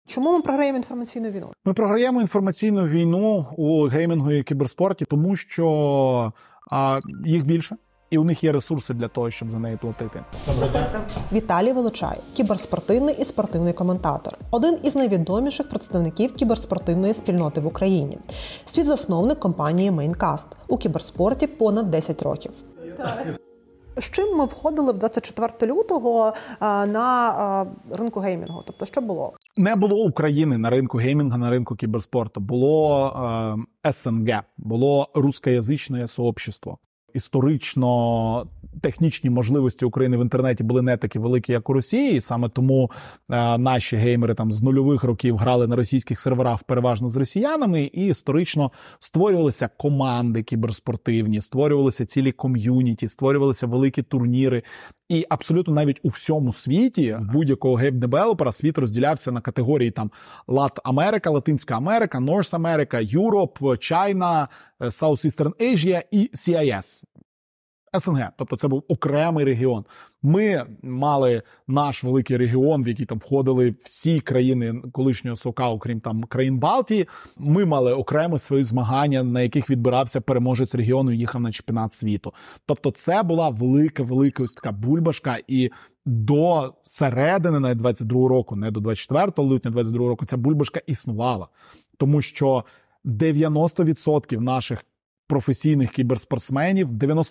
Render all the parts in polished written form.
Чому ми програємо інформаційну війну? Ми програємо інформаційну війну у геймінгу і кіберспорті, тому що їх більше. І у них є ресурси для того, щоб за неї платити. Віталій Волочай – кіберспортивний і спортивний коментатор. Один із найвідоміших представників кіберспортивної спільноти в Україні. Співзасновник компанії Maincast. У кіберспорті понад 10 років. З чим ми входили в 24 лютого на ринку геймінгу? Тобто, що було? Не було України на ринку геймінгу, на ринку кіберспорту. Було СНГ, було рускоязичне сообщество. Історично технічні можливості України в інтернеті були не такі великі, як у Росії, і саме тому наші геймери там з нульових років грали на російських серверах переважно з росіянами, і історично створювалися команди кіберспортивні, створювалися цілі ком'юніті, створювалися великі турніри. І абсолютно навіть у всьому світі, в будь-якого гейм-девелопера світ розділявся на категорії там Лат-Америка, Латинська Америка, Норс Америка, Юроп, Чайна, Southeastern Asia і CIS. СНГ, тобто це був окремий регіон. Ми мали наш великий регіон, в який там входили всі країни колишнього СОК, окрім там країн Балтії. Ми мали окреме свої змагання, на яких відбирався переможець регіону і їхав на чемпіонат світу. Тобто це була велика ось така бульбашка, і до середини навіть 22 року, не до 24 лютня 22 року, ця бульбашка існувала. Тому що 90% наших професійних кіберспортсменів,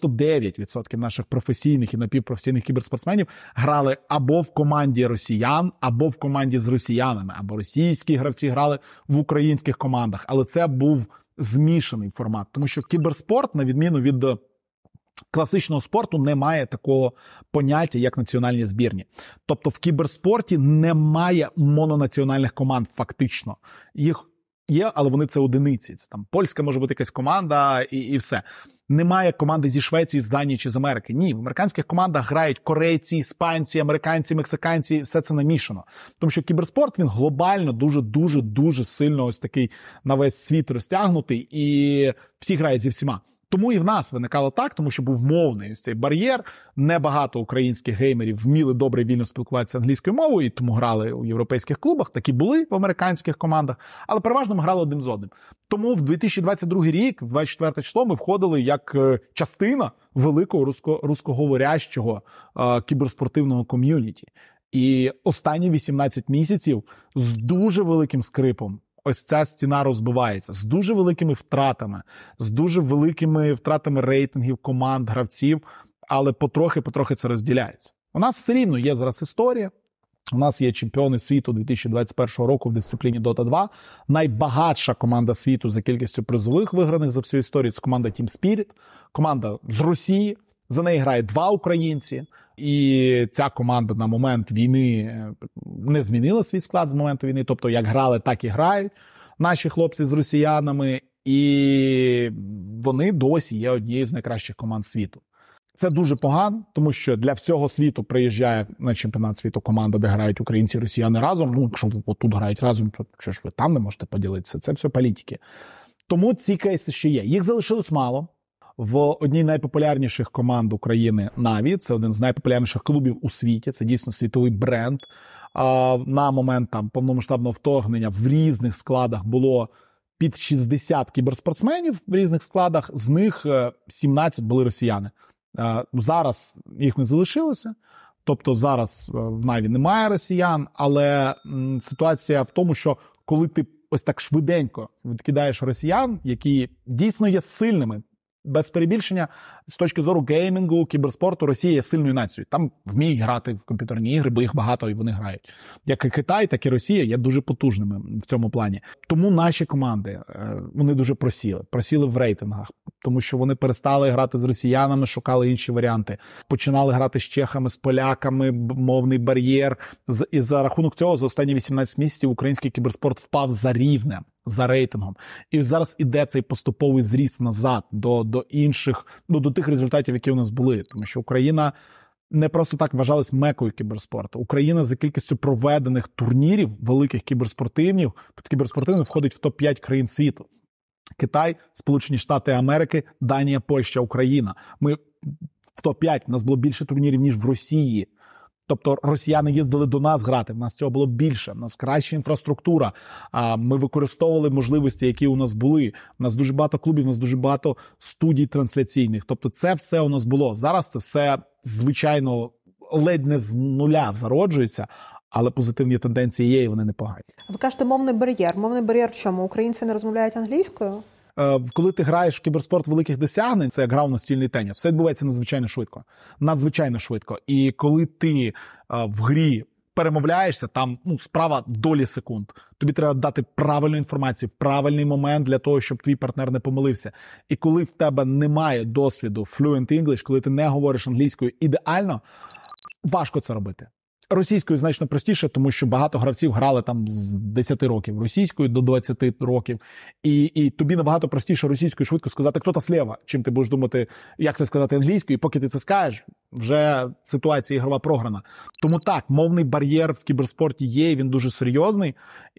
99% наших професійних і напівпрофесійних кіберспортсменів грали або в команді росіян, або в команді з росіянами, або російські гравці грали в українських командах. Але це був змішаний формат, тому що кіберспорт, на відміну від класичного спорту, не має такого поняття, як національні збірні. Тобто в кіберспорті немає мононаціональних команд фактично. Їх є, але вони це одиниці. Це там польська може бути якась команда і все. Немає команди зі Швеції, з Данії чи з Америки. Ні, в американських командах грають корейці, іспанці, американці, мексиканці, все це намішано. Тому що кіберспорт, він глобально дуже сильно ось такий на весь світ розтягнутий, і всі грають зі всіма. Тому і в нас виникало так, тому що був мовний ось цей бар'єр. Небагато українських геймерів вміли добре вільно спілкуватися англійською мовою, і тому грали у європейських клубах, такі були в американських командах, але переважно ми грали один з одним. Тому в 2022 рік, в 24 число, ми входили як частина великого рускоговорящого кіберспортивного ком'юніті. І останні 18 місяців з дуже великим скрипом ось ця стіна розбивається, з дуже великими втратами, з дуже великими втратами рейтингів, команд, гравців, але потрохи це розділяється. У нас все рівно є зараз історія. У нас є чемпіони світу 2021 року в дисципліні Dota 2. Найбагатша команда світу за кількістю призових виграних за всю історію – це команда Team Spirit, команда з Росії. За неї грає 2 українці. І ця команда на момент війни не змінила свій склад з моменту війни. Тобто, як грали, так і грають наші хлопці з росіянами. І вони досі є однією з найкращих команд світу. Це дуже погано, тому що для всього світу приїжджає на чемпіонат світу команда, де грають українці і росіяни разом. Ну, якщо тут грають разом, то що ж ви там не можете поділитися? Це все політики. Тому ці кейси ще є. Їх залишилось мало. В одній з найпопулярніших команд України Na'Vi, це один з найпопулярніших клубів у світі, це дійсно світовий бренд. На момент там повномасштабного вторгнення в різних складах було під 60 кіберспортсменів в різних складах, з них 17 були росіяни. Зараз їх не залишилося, тобто зараз в Na'Vi немає росіян, але ситуація в тому, що коли ти ось так швиденько відкидаєш росіян, які дійсно є сильними, без перебільшення, з точки зору геймінгу, кіберспорту, Росія є сильною нацією. Там вміють грати в комп'ютерні ігри, бо їх багато і вони грають. Як і Китай, так і Росія є дуже потужними в цьому плані. Тому наші команди, вони дуже просіли в рейтингах, тому що вони перестали грати з росіянами, шукали інші варіанти. Починали грати з чехами, з поляками, мовний бар'єр. І за рахунок цього за останні 18 місяців український кіберспорт впав за рівнем, за рейтингом. І зараз іде цей поступовий зріст назад до інших, до тих результатів, які у нас були. Тому що Україна не просто так вважалась мекою кіберспорту. Україна за кількістю проведених турнірів, великих кіберспортивних, входить в топ-5 країн світу. Китай, Сполучені Штати Америки, Данія, Польща, Україна. Ми в топ-5, у нас було більше турнірів, ніж в Росії. Тобто росіяни їздили до нас грати, в нас цього було більше, в нас краща інфраструктура, ми використовували можливості, які у нас були. У нас дуже багато клубів, у нас дуже багато студій трансляційних. Тобто це все у нас було. Зараз це все, звичайно, ледь не з нуля зароджується, але позитивні тенденції є і вони непогані. Ви кажете, мовний бар'єр. Мовний бар'єр в чому? Українці не розмовляють англійською? Коли ти граєш в кіберспорт великих досягнень, це як гра в настільний теніс. Все відбувається надзвичайно швидко. Надзвичайно швидко. І коли ти в грі перемовляєшся, там справа долі секунд. Тобі треба дати правильну інформацію, правильний момент для того, щоб твій партнер не помилився. І коли в тебе немає досвіду fluent English, коли ти не говориш англійською ідеально, важко це робити. Російською значно простіше, тому що багато гравців грали там з 10 років, російською до 20 років. І тобі набагато простіше російською швидко сказати «хто-то слева», чим ти будеш думати, як це сказати англійською, і поки ти це скажеш, вже ситуація ігрова програна. Тому так, мовний бар'єр в кіберспорті є, і він дуже серйозний.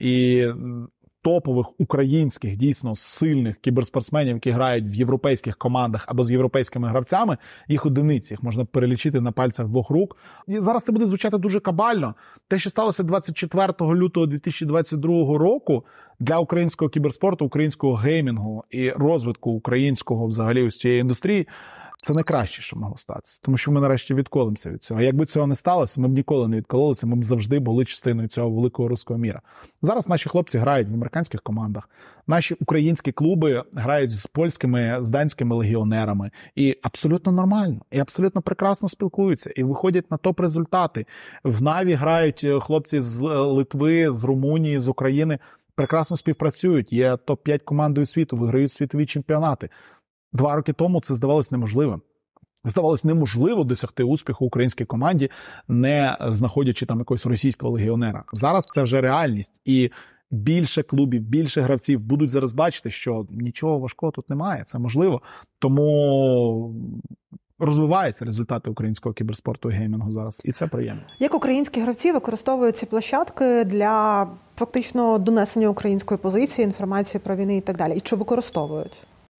І топових українських, дійсно сильних кіберспортсменів, які грають в європейських командах або з європейськими гравцями, їх одиниці, їх можна перелічити на пальцях двох рук. І зараз це буде звучати дуже кабально. Те, що сталося 24 лютого 2022 року для українського кіберспорту, українського геймінгу і розвитку українського взагалі ось цієї індустрії, це найкраще, що могло статися. Тому що ми нарешті відколимося від цього. А якби цього не сталося, ми б ніколи не відкололися, ми б завжди були частиною цього великого руського міра. Зараз наші хлопці грають в американських командах. Наші українські клуби грають з польськими, з данськими легіонерами. І абсолютно нормально, і абсолютно прекрасно спілкуються, і виходять на топ-результати. В Наві грають хлопці з Литви, з Румунії, з України. Прекрасно співпрацюють, є топ-5 командою світу, виграють світові чемпіонати. 2 роки тому це здавалось неможливим. Здавалось неможливо досягти успіху українській команді, не знаходячи там якогось російського легіонера. Зараз це вже реальність. І більше клубів, більше гравців будуть зараз бачити, що нічого важкого тут немає. Це можливо. Тому розвиваються результати українського кіберспорту і геймінгу зараз. І це приємно. Як українські гравці використовують ці площадки для фактично донесення української позиції, інформації про війни і так далі? І чи використовують?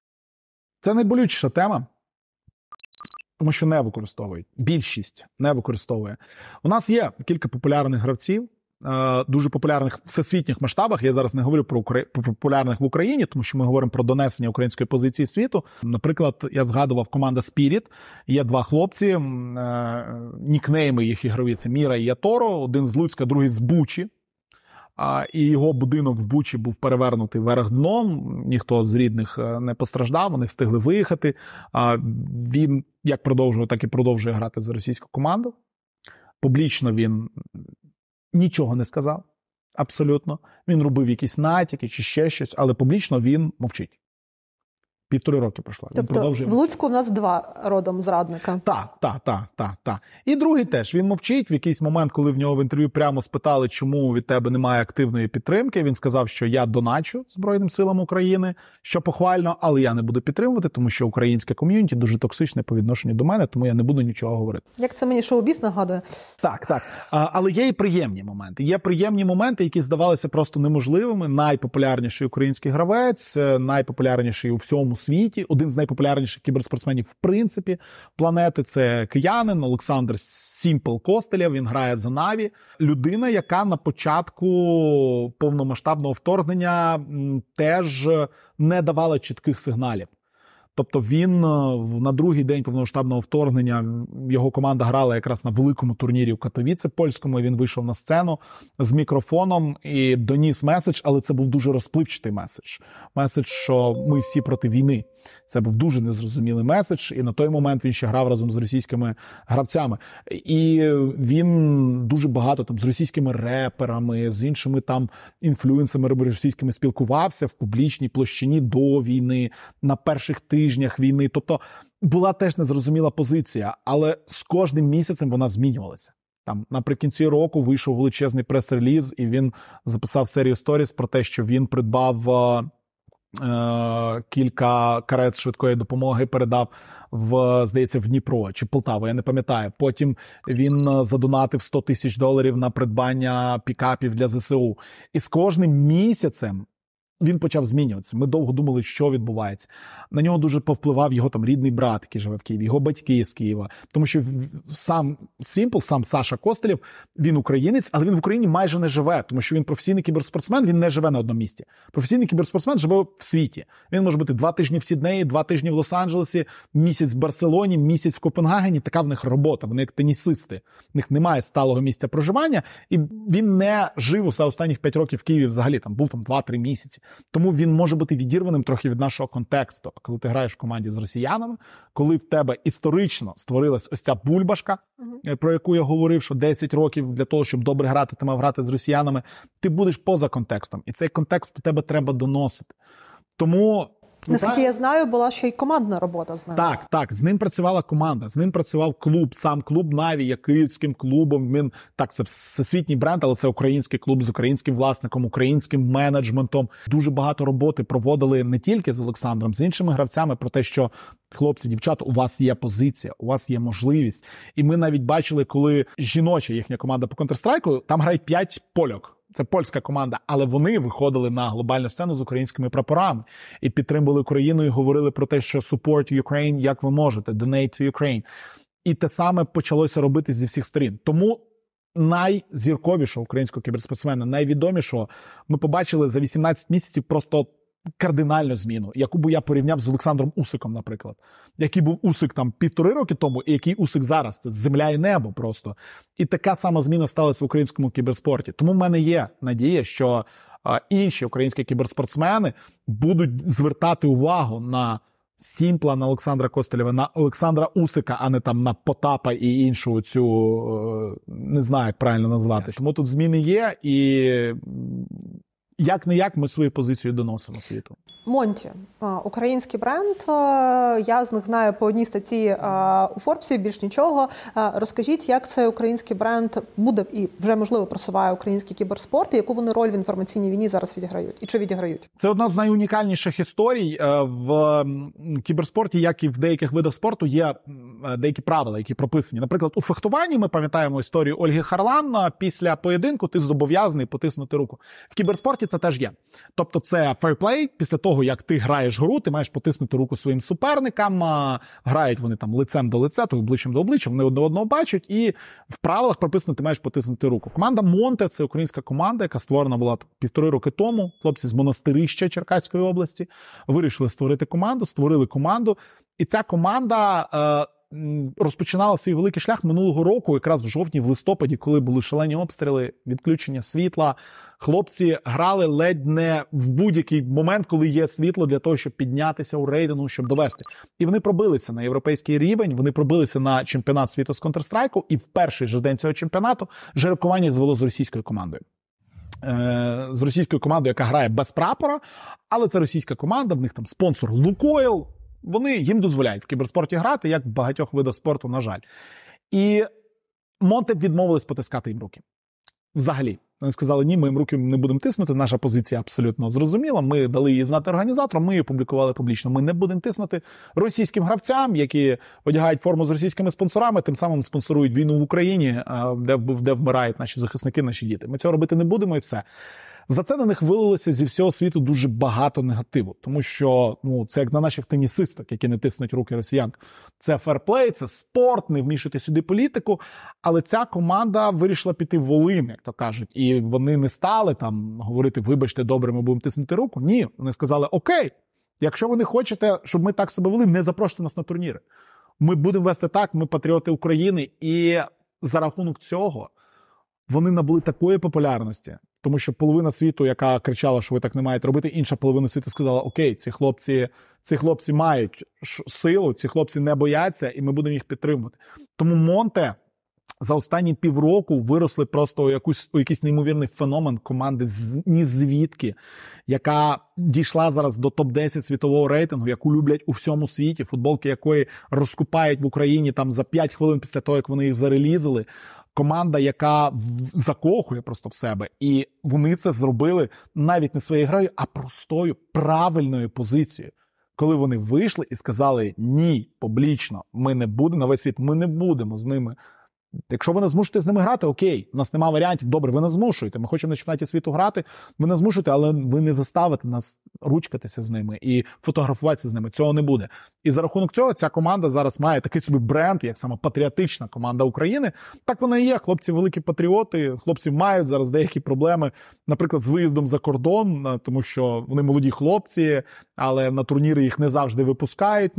Це найболючіша тема, тому що не використовують. Більшість не використовує. У нас є кілька популярних гравців, дуже популярних в всесвітніх масштабах. Я зараз не говорю про популярних в Україні, тому що ми говоримо про донесення української позиції світу. Наприклад, я згадував команда Spirit. Є 2 хлопці, нікнейми їх ігрові – це Міра і Яторо. Один з Луцька, другий з Бучі. І його будинок в Бучі був перевернутий вверх дном, ніхто з рідних не постраждав, вони встигли виїхати. Він як продовжував, так і продовжує грати за російську команду. Публічно він нічого не сказав, абсолютно. Він робив якісь натяки чи ще щось, але публічно він мовчить. 1,5 роки пройшло. Тобто в Луцьку в нас 2 родом зрадника. Так. І другий теж. Він мовчить. В якийсь момент, коли в нього в інтерв'ю прямо спитали, чому від тебе немає активної підтримки, він сказав, що я доначу Збройним силам України, що похвально, але я не буду підтримувати, тому що українське ком'юніті дуже токсичне по відношенню до мене, тому я не буду нічого говорити. Як це мені шоу-біз нагадує? Так. Але є і приємні моменти. Є приємні моменти, які здавалися просто неможливими. Найпопулярніший український гравець, найпопулярніший у всьому світі, один з найпопулярніших кіберспортсменів в принципі планети – це киянин Олександр Сімпл Костелєв, він грає за Наві. Людина, яка на початку повномасштабного вторгнення теж не давала чітких сигналів. Тобто він на другий день повномасштабного вторгнення, його команда грала якраз на великому турнірі в Катовіце польському, він вийшов на сцену з мікрофоном і доніс меседж, але це був дуже розпливчатий меседж. Меседж, що ми всі проти війни. Це був дуже незрозумілий меседж, і на той момент він ще грав разом з російськими гравцями. І він дуже багато там з російськими реперами, з іншими там інфлюенсерами російськими спілкувався в публічній площині до війни, на перших тижнях війни. Тобто була теж незрозуміла позиція, але з кожним місяцем вона змінювалася. Там наприкінці року вийшов величезний прес-реліз, і він записав серію сторіс про те, що він придбав кілька карет швидкої допомоги, передав здається, в Дніпро чи Полтаву, я не пам'ятаю. Потім він задонатив $100 000 на придбання пікапів для ЗСУ. І з кожним місяцем він почав змінюватися. Ми довго думали, що відбувається. На нього дуже повпливав його там рідний брат, який живе в Києві, його батьки з Києва. Тому що сам Simple, сам Саша Костелєв, він українець, але він в Україні майже не живе, тому що він професійний кіберспортсмен, він не живе на одному місці. Професійний кіберспортсмен живе в світі. Він може бути 2 тижні в Сіднеї, 2 тижні в Лос-Анджелесі, місяць в Барселоні, місяць в Копенгагені. Така в них робота, вони як тенісисти. В них немає сталого місця проживання, і він не жив за останніх 5 років в Києві взагалі, там був 2-3 місяці. Тому він може бути відірваним трохи від нашого контексту. Коли ти граєш в команді з росіянами, коли в тебе історично створилась ось ця бульбашка, про яку я говорив, що 10 років для того, щоб добре грати, ти мав грати з росіянами, ти будеш поза контекстом. І цей контекст у тебе треба доносити. Тому... Наскільки я знаю, була ще й командна робота з ним. Так, з ним працювала команда, з ним працював клуб, сам клуб Наві є київським клубом. Він, так, це всесвітній бренд, але це український клуб з українським власником, українським менеджментом. Дуже багато роботи проводили не тільки з Олександром, з іншими гравцями про те, що хлопці, дівчата, у вас є позиція, у вас є можливість. І ми навіть бачили, коли жіноча їхня команда по Counter-Strike, там грають 5 польок. Це польська команда, але вони виходили на глобальну сцену з українськими прапорами і підтримували Україну і говорили про те, що support Ukraine, як ви можете, donate to Ukraine. І те саме почалося робити зі всіх сторін. Тому найзірковішого українського кіберспортсмена, найвідомішого, ми побачили за 18 місяців просто кардинальну зміну, яку би я порівняв з Олександром Усиком, наприклад. Який був Усик там 1,5 роки тому, і який Усик зараз. Це земля і небо просто. І така сама зміна сталася в українському кіберспорті. Тому в мене є надія, що інші українські кіберспортсмени будуть звертати увагу на Сімпла, на Олександра Костелєва, на Олександра Усика, а не там на Потапа і іншу цю, не знаю, як правильно назвати. Тому тут зміни є, і як-не-як ми свою позицію доносимо світу. Монті, український бренд, я з них знаю по одній статті у Форбсі, більш нічого. Розкажіть, як цей український бренд буде і вже, можливо, просуває український кіберспорт, і яку вони роль в інформаційній війні зараз відіграють? І чи відіграють? Це одна з найунікальніших історій. В кіберспорті, як і в деяких видах спорту, є деякі правила, які прописані. Наприклад, у фехтуванні ми пам'ятаємо історію Ольги Харлан. Після поєдинку ти зобов'язаний потиснути руку. В кіберспорті це теж є. Тобто це фейрплей. Після того, як ти граєш гру, ти маєш потиснути руку своїм суперникам. Грають вони там лицем до лиця, то обличчям до обличчя, вони одне одного бачать, і в правилах прописано, ти маєш потиснути руку. Команда Монте – це українська команда, яка створена була 1,5 роки тому. Хлопці з Монастирища Черкаської області вирішили створити команду, створили команду. І ця команда розпочинала свій великий шлях минулого року, якраз в жовтні, в листопаді, коли були шалені обстріли, відключення світла. Хлопці грали ледь не в будь-який момент, коли є світло, для того, щоб піднятися у рейтингу, щоб довести. І вони пробилися на європейський рівень, вони пробилися на чемпіонат світу з Counter-Strike, і в перший же день цього чемпіонату жеребкування звело з російською командою. З російською командою, яка грає без прапора, але це російська команда, в них там спонсор Лукойл. Вони їм дозволяють в кіберспорті грати, як в багатьох видах спорту, на жаль. І Монте відмовились потискати їм руки. Взагалі. Вони сказали, ні, ми їм руки не будемо тиснути, наша позиція абсолютно зрозуміла, ми дали її знати організаторам, ми її публікували публічно. Ми не будемо тиснути російським гравцям, які одягають форму з російськими спонсорами, тим самим спонсорують війну в Україні, де вмирають наші захисники, наші діти. Ми цього робити не будемо і все. За це на них вилилося зі всього світу дуже багато негативу, тому що це як на наших тенісисток, які не тиснуть руки росіян. Це ферплей, це спорт, не вмішувати сюди політику, але ця команда вирішила піти в Олим, як то кажуть, і вони не стали там говорити, вибачте, добре, ми будемо тиснути руку. Ні, вони сказали, окей, якщо ви не хочете, щоб ми так себе вели, не запрошуйте нас на турніри. Ми будемо вести так, ми патріоти України, і за рахунок цього вони набули такої популярності, тому що половина світу, яка кричала, що ви так не маєте робити, інша половина світу сказала, окей, ці хлопці мають силу, ці хлопці не бояться, і ми будемо їх підтримувати. Тому Монте за останні півроку виросли просто у якийсь неймовірний феномен команди ні звідки, яка дійшла зараз до топ-10 світового рейтингу, яку люблять у всьому світі, футболки якої розкупають в Україні там за 5 хвилин після того, як вони їх зарелізили. Команда, яка закохує просто в себе. І вони це зробили навіть не своєю грою, а простою, правильною позицією. Коли вони вийшли і сказали, ні, публічно, ми не будемо, на весь світ, ми не будемо з ними Якщо ви не змушуєте з ними грати, окей, у нас немає варіантів, добре, ви не змушуєте, ми хочемо на чемпіонаті світу грати, ви не змушуєте, але ви не заставите нас ручкатися з ними і фотографуватися з ними, цього не буде. І за рахунок цього ця команда зараз має такий собі бренд, як саме патріотична команда України. Так вона і є, хлопці великі патріоти, хлопці мають зараз деякі проблеми, наприклад, з виїздом за кордон, тому що вони молоді хлопці, але на турніри їх не завжди випускають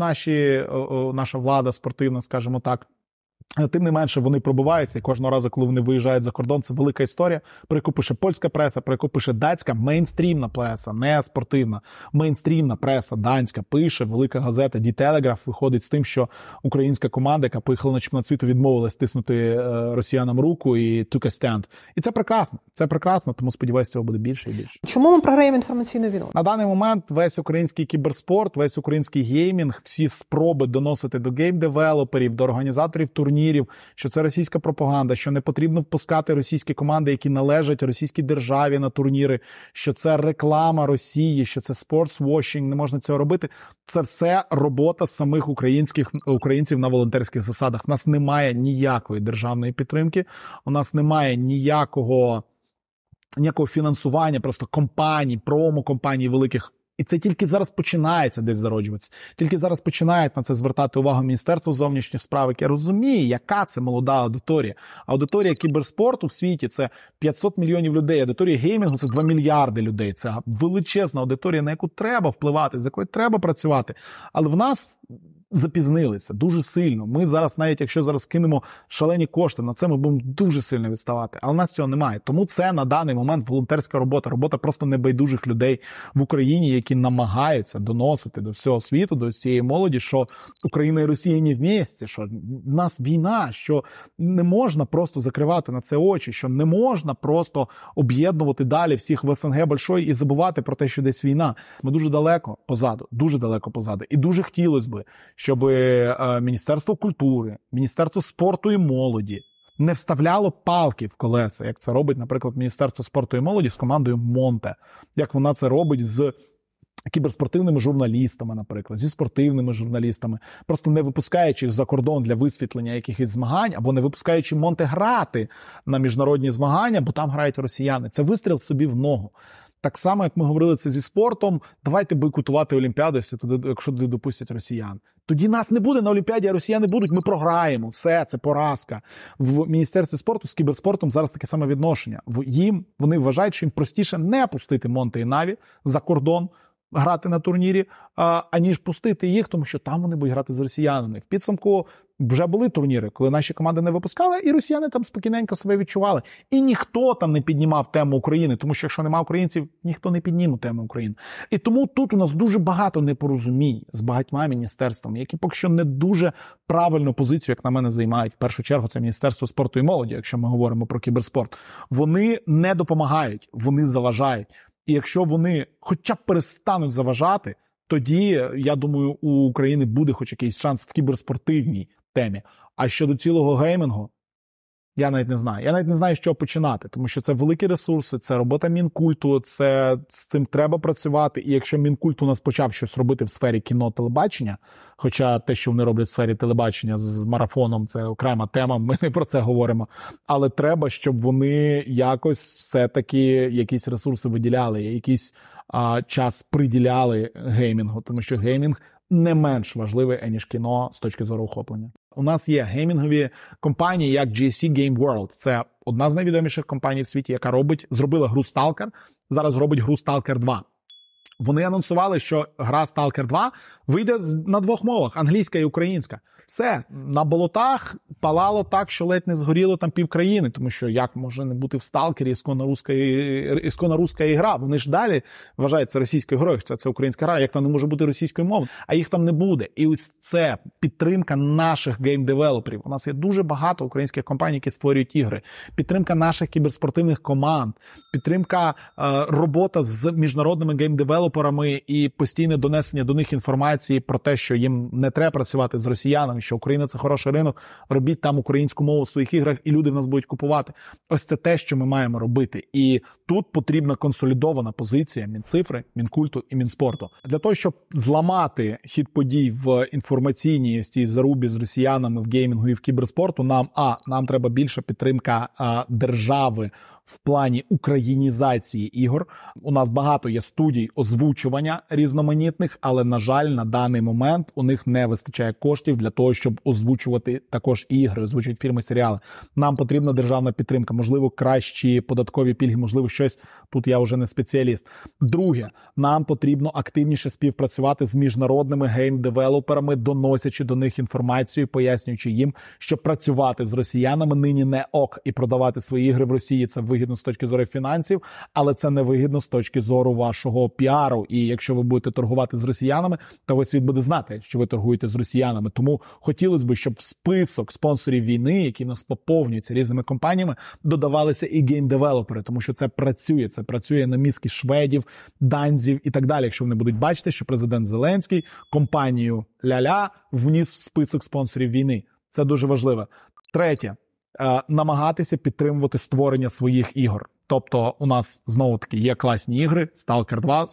наша влада спортивна, скажімо так. Тим не менше, вони пробиваються, і кожного разу, коли вони виїжджають за кордон, це велика історія, про яку пише польська преса, про яку пише датська, мейнстрімна преса, не спортивна, мейнстрімна преса, данська, пише, велика газета Die Telegraph виходить з тим, що українська команда, яка поїхала на чемпіонат світу, відмовилась тиснути росіянам руку і took a stand. І це прекрасно, тому сподіваюся, цього буде більше і більше. Чому ми програємо інформаційну війну? На даний момент весь український кіберспорт, весь український геймінг, всі спроби доносити до гейм-девелоперів, до організаторів турнірів, що це російська пропаганда, що не потрібно впускати російські команди, які належать російській державі на турніри, що це реклама Росії, що це sports-washing, не можна цього робити. Це все робота самих українців на волонтерських засадах. У нас немає ніякої державної підтримки, у нас немає ніякого фінансування, просто компаній, промо-компаній великих. І це тільки зараз починається десь зароджуватися. Тільки зараз починають на це звертати увагу Міністерство зовнішніх справ, яке розуміє, яка це молода аудиторія. Аудиторія кіберспорту в світі – це 500 мільйонів людей. Аудиторія геймінгу – це 2 мільярди людей. Це величезна аудиторія, на яку треба впливати, з якою треба працювати. Але в нас запізнилися дуже сильно. Ми зараз, навіть якщо зараз кинемо шалені кошти на це, ми будемо дуже сильно відставати. Але у нас цього немає. Тому це на даний момент волонтерська робота просто небайдужих людей в Україні, які намагаються доносити до всього світу, до цієї молоді, що Україна і Росія не вместе, що в нас війна, що не можна просто закривати на це очі, що не можна просто об'єднувати далі всіх в СНГ большої і забувати про те, що десь війна. Ми дуже далеко позаду. І дуже хотілося б, щоб Міністерство культури, Міністерство спорту і молоді не вставляло палки в колеса, як це робить, наприклад, Міністерство спорту і молоді з командою Монте, як вона це робить з кіберспортивними журналістами, наприклад, зі спортивними журналістами, просто не випускаючи їх за кордон для висвітлення якихось змагань, або не випускаючи Монте грати на міжнародні змагання, бо там грають росіяни. Це вистріл собі в ногу. Так само, як ми говорили це зі спортом, давайте бойкотувати Олімпіаду, якщо туди допустять росіян. Тоді нас не буде на Олімпіаді, а росіяни будуть, ми програємо. Все, це поразка. В Міністерстві спорту з кіберспортом зараз таке саме відношення. Вони вважають, що їм простіше не пустити Монте і Наві за кордон, грати на турнірі, аніж пустити їх, тому що там вони будуть грати з росіянами. В підсумку вже були турніри, коли наші команди не випускали, і росіяни там спокійненько себе відчували. І ніхто там не піднімав тему України, тому що якщо немає українців, ніхто не підніме тему України. І тому тут у нас дуже багато непорозумінь з багатьма міністерствами, які поки що не дуже правильну позицію, як на мене, займають. В першу чергу це Міністерство спорту і молоді, якщо ми говоримо про кіберспорт. Вони не допомагають, вони заважають. І якщо вони хоча б перестануть заважати, тоді, я думаю, у України буде хоч якийсь шанс в кіберспортивній темі. А щодо цілого геймінгу, я навіть не знаю. Я навіть не знаю, з чого починати, тому що це великі ресурси, це робота Мінкульту, з цим треба працювати. І якщо Мінкульт у нас почав щось робити в сфері кіно, телебачення, хоча те, що вони роблять в сфері телебачення з марафоном, це окрема тема, ми не про це говоримо. Але треба, щоб вони якось все-таки якісь ресурси виділяли, якийсь час приділяли геймінгу, тому що геймінг не менш важливий, ніж кіно з точки зору охоплення. У нас є геймінгові компанії, як GSC Game World. Це одна з найвідоміших компаній в світі, яка зробила гру Stalker, зараз робить гру Stalker 2. Вони анонсували, що гра Stalker 2 вийде на двох мовах – англійська і українська. Все, на болотах палало так, що ледь не згоріло там півкраїни, тому що як може не бути в Сталкері ісконно руська ігра? Вони ж далі вважають це російською грою, це українська гра, як там не може бути російською мовою, а їх там не буде. І ось це підтримка наших гейм-девелоперів. У нас є дуже багато українських компаній, які створюють ігри. Підтримка наших кіберспортивних команд, підтримка робота з міжнародними гейм-девелоперами і постійне донесення до них інформації про те, що їм не треба працювати з росіянами, країнами, що Україна – це хороший ринок, робіть там українську мову в своїх іграх, і люди в нас будуть купувати. Ось це те, що ми маємо робити. І тут потрібна консолідована позиція Мінцифри, Мінкульту і Мінспорту. Для того, щоб зламати хід подій в інформаційній цій зарубі з росіянами в геймінгу і в кіберспорту, нам треба більша підтримка держави в плані українізації ігор. У нас багато є студій озвучування різноманітних, але, на жаль, на даний момент у них не вистачає коштів для того, щоб озвучувати також ігри, озвучувати фільми, серіали. Нам потрібна державна підтримка, можливо, кращі податкові пільги, можливо, щось. Тут я вже не спеціаліст. Друге, нам потрібно активніше співпрацювати з міжнародними гейм-девелоперами, доносячи до них інформацію, пояснюючи їм, що працювати з росіянами нині не ок, і продавати свої ігри в Росії – це вигідно з точки зору фінансів, але це не вигідно з точки зору вашого піару. І якщо ви будете торгувати з росіянами, то весь світ буде знати, що ви торгуєте з росіянами. Тому хотілося б, щоб в список спонсорів війни, які в нас поповнюються різними компаніями, додавалися і гейм-девелопери, тому що це працює. Це працює на мізки шведів, данців і так далі. Якщо вони будуть бачити, що президент Зеленський компанію Ля-Ля вніс в список спонсорів війни. Це дуже важливо. Третє. Намагатися підтримувати створення своїх ігор. Тобто у нас, знову-таки, є класні ігри, Stalker 2,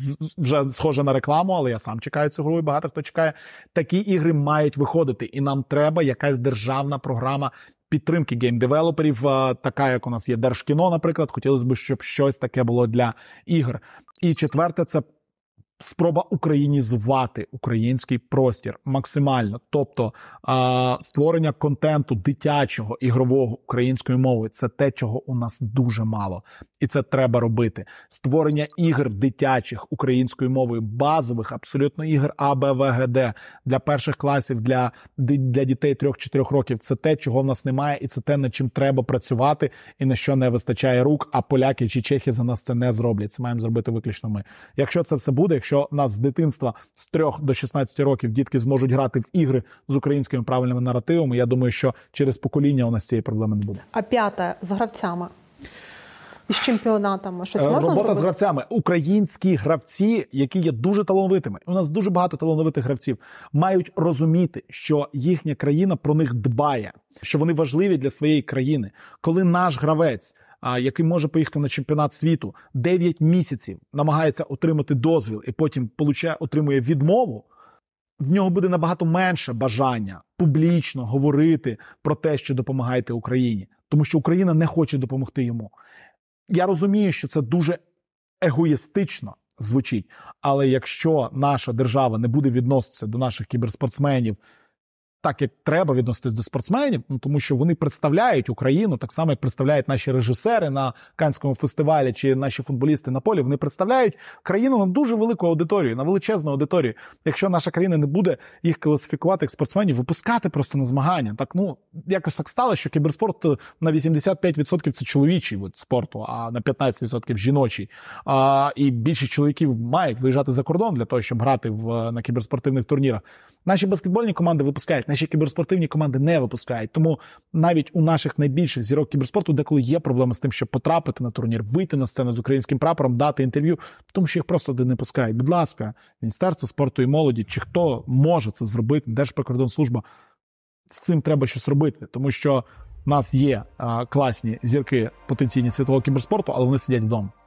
вже схоже на рекламу, але я сам чекаю цю гру, і багато хто чекає. Такі ігри мають виходити, і нам треба якась державна програма підтримки гейм-девелоперів, така, як у нас є Держкіно, наприклад. Хотілося б, щоб щось таке було для ігор. І четверте – це спроба українізувати український простір максимально. Тобто створення контенту дитячого, ігрового українською мовою – це те, чого у нас дуже мало. І це треба робити. Створення ігр дитячих українською мовою, базових абсолютно ігр А, Б, В, Г, Д для перших класів, для дітей 3-4 років – це те, чого в нас немає, і це те, над чим треба працювати, і на що не вистачає рук, а поляки чи чехи за нас це не зроблять. Це маємо зробити виключно ми. Якщо це все буде, якщо нас з дитинства з 3 до 16 років дітки зможуть грати в ігри з українськими правильними наративами, я думаю, що через покоління у нас цієї проблеми не буде. А п'яте, з гравцями? І з чемпіонатами? Щось можна робота зробити? з гравцями. Українські гравці, які є дуже талановитими, у нас дуже багато талановитих гравців, мають розуміти, що їхня країна про них дбає, що вони важливі для своєї країни. Коли наш гравець, який може поїхати на чемпіонат світу, 9 місяців намагається отримати дозвіл і потім отримує відмову, в нього буде набагато менше бажання публічно говорити про те, що допомагаєте Україні. Тому що Україна не хоче допомогти йому. Я розумію, що це дуже егоїстично звучить, але якщо наша держава не буде відноситися до наших кіберспортсменів так, як треба відноситись до спортсменів, тому що вони представляють Україну, так само, як представляють наші режисери на Каннському фестивалі чи наші футболісти на полі, вони представляють країну на дуже велику аудиторію, на величезну аудиторію. Якщо наша країна не буде їх класифікувати як спортсменів, випускати просто на змагання, так, якось так стало, що кіберспорт на 85% це чоловічий вид спорту, а на 15% жіночий. І більшість чоловіків мають виїжджати за кордон для того, щоб грати на кіберспортивних турнірах. Наші баскетбольні команди випускають, наші кіберспортивні команди не випускають. Тому навіть у наших найбільших зірок кіберспорту деколи є проблеми з тим, щоб потрапити на турнір, вийти на сцену з українським прапором, дати інтерв'ю, тому що їх просто туди не пускають. Будь ласка, Міністерство спорту і молоді, чи хто може це зробити, Держприкордонслужба, з цим треба щось робити, тому що в нас є класні зірки потенційні світового кіберспорту, але вони сидять вдома.